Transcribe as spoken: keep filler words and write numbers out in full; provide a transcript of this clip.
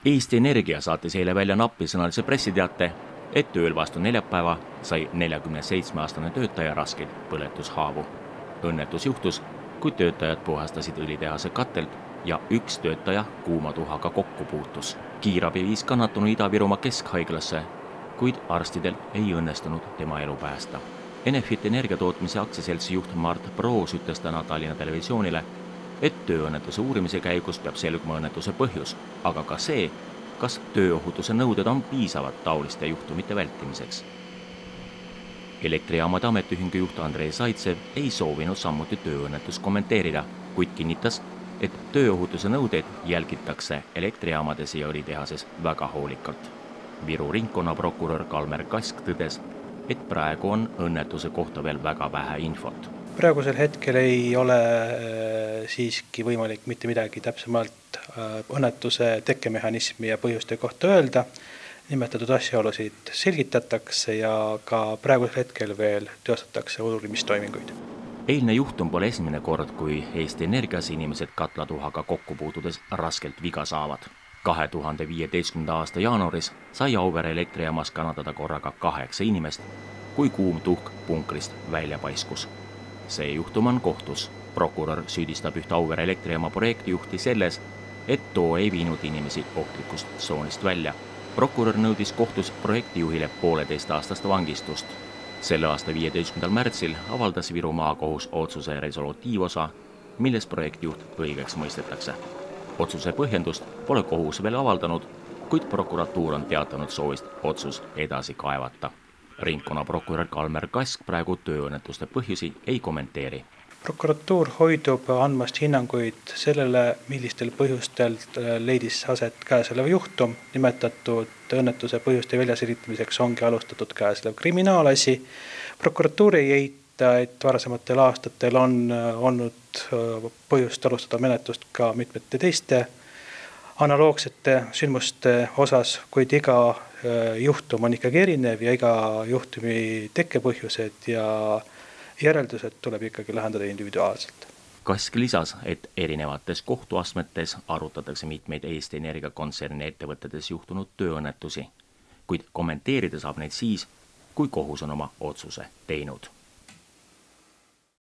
Eesti Energia saatis eile välja nappisõnalise pressiteate, et ööl vastu neljapäeva sai neljakümne seitsme aastane töötaja raskeid põletushaavu. Õnnetus juhtus, kui töötajad puhastasid õlitehase katelt ja üks töötaja kuuma tuhaga kokku puutus. Kiirabi viis kannatunu Ida-Virumaa keskhaiglasse, kuid arstidel ei õnnestunud tema elu päästa. Enefit energiatootmise aktsiaseltsi juht Mart Proos ütles täna Tallinna Televisioonile, et tööõnnetuse uurimise käigus peab selguma õnnetuse põhjus, aga ka see, kas tööohutuse nõuded on piisavad taoliste juhtumite vältimiseks. Elektrijaamade ametiühingu juht Andrei Zaitsev ei soovinud samuti tööõnnetust kommenteerida, kuid kinnitas, et tööohutuse nõudeid jälgitakse elektrijaamades ja õlitehases väga hoolikalt. Viru ringkonnaprokurör Kalmer Kask tõdes, et praegu on õnnetuse kohta veel väga vähe infot. Praegusel hetkel ei ole siiski võimalik mitte midagi täpsemalt õnnetuse tekkemehhanismi ja põhjuste kohta öelda. Nimetatud asjaolusid selgitatakse ja ka praegusel hetkel veel teostatakse uurimistoiminguid. Eilne juhtum pole esimene kord, kui Eesti Energias inimesed katlatuhaga kokku puutudes raskelt viga saavad. kahe tuhande viieteistkümnenda aasta jaanuaris sai Auvere elektrijaamas kannatada korraga kaheksa inimest, kui kuum tuhk punkrist välja paiskus. See juhtum on kohtus. Prokurör süüdistab üht Auvere elektrijaama projektijuhti selles, et too ei viinud inimesi ohtlikust tsoonist välja. Prokurör nõudis kohtus projektijuhile pooleteist aastast vangistust. Selle aasta viieteistkümnendal märtsil avaldas Viru maakohus otsuse resolutiivosa, milles projektijuht õigeks mõistetakse. Otsuse põhjendust pole kohus veel avaldanud, kuid prokuratuur on teatanud soovist otsus edasi kaevata. Ringkonnaprokurör Kalmer Kask praegu tööõnnetuste põhjusi ei kommenteeri. Prokuratuur hoidub andmast hinnanguid sellele, millistel põhjustel leidis aset käesolev juhtum. Nimetatud õnnetuse põhjuste väljaselgitamiseks ongi alustatud käesolev kriminaalasi. Prokuratuur ei eita, et varasematel aastatel on olnud põhjust alustada menetlust ka mitmete teiste analoogsete sündmuste osas, kuid iga juhtum on ikkagi erinev ja iga juhtumi tekkepõhjused ja järeldused tuleb ikkagi lahendada individuaalselt. Kask lisas, et erinevates kohtuastmetes arutatakse mitmeid Eesti Energia kontserni ettevõtetes juhtunud tööõnnetusi, kuid kommenteerida saab neid siis, kui kohus on oma otsuse teinud.